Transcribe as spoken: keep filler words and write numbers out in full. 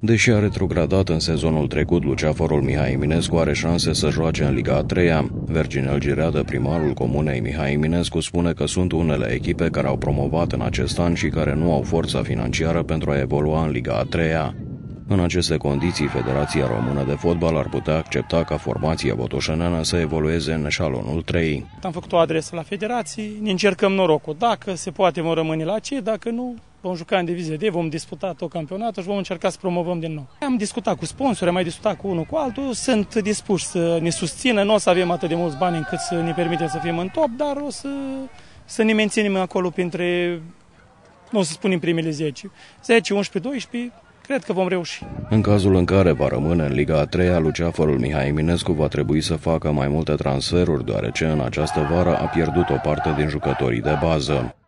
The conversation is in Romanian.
Deși a retrogradat în sezonul trecut, Luceafărul Mihai Eminescu are șanse să joace în Liga a treia. Virginel Gireadă, primarul comunei Mihai Eminescu, spune că sunt unele echipe care au promovat în acest an și care nu au forța financiară pentru a evolua în Liga a treia. În aceste condiții, Federația Română de Fotbal ar putea accepta ca formația botoșaneană să evolueze în eșalonul trei. Am făcut o adresă la federații, ne încercăm norocul. Dacă se poate, vom rămâne la C, dacă nu, vom juca în divizie D, vom disputa tot campionatul și vom încerca să promovăm din nou. Am discutat cu sponsori, am mai discutat cu unul cu altul, sunt dispuși să ne susțină, nu o să avem atât de mulți bani încât să ne permitem să fim în top, dar o să, să ne menținem acolo printre, nu o să spunem primele zece, zece, unsprezece, doisprezece, cred că vom reuși. În cazul în care va rămâne în Liga a treia, Luceafărul Mihai Eminescu va trebui să facă mai multe transferuri, deoarece în această vară a pierdut o parte din jucătorii de bază.